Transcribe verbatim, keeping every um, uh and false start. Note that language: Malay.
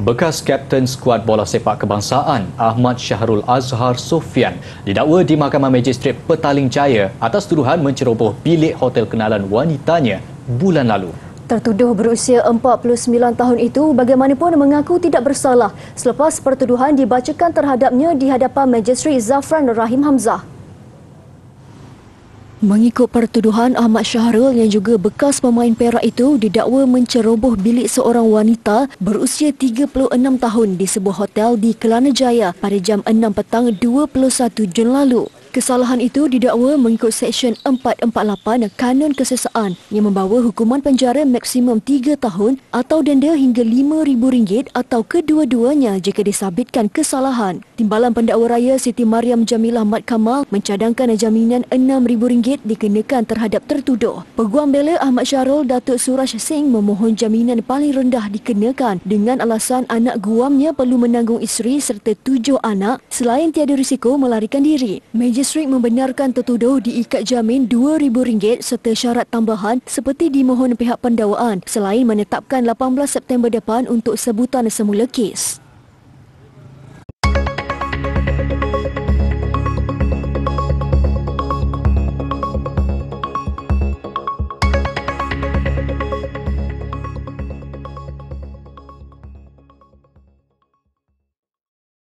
Bekas Kapten Skuad Bola Sepak Kebangsaan Ahmad Syahrul Azhar Sofyan didakwa di Mahkamah Magistrate Petaling Jaya atas tuduhan menceroboh bilik hotel kenalan wanitanya bulan lalu. Tertuduh berusia empat puluh sembilan tahun itu bagaimanapun mengaku tidak bersalah selepas pertuduhan dibacakan terhadapnya di hadapan Magistrate Zafran Rahim Hamzah. Mengikut pertuduhan, Ahmad Syahrul yang juga bekas pemain Perak itu didakwa menceroboh bilik seorang wanita berusia tiga puluh enam tahun di sebuah hotel di Kelana Jaya pada jam enam petang dua puluh satu Jun lalu. Kesalahan itu didakwa mengikut Seksyen empat empat lapan Kanun Kesesaan yang membawa hukuman penjara maksimum tiga tahun atau denda hingga lima ribu ringgit atau kedua-duanya jika disabitkan kesalahan. Timbalan Pendakwa Raya Siti Mariam Jamilah Mat Kamal mencadangkan jaminan enam ribu ringgit dikenakan terhadap tertuduh. Peguam bela Ahmad Syahrul Datuk Suraj Singh memohon jaminan paling rendah dikenakan dengan alasan anak guamnya perlu menanggung isteri serta tujuh anak selain tiada risiko melarikan diri. Magistrate membenarkan tertuduh diikat jamin dua ribu ringgit serta syarat tambahan seperti dimohon pihak pendakwaan selain menetapkan lapan belas September depan untuk sebutan semula kes.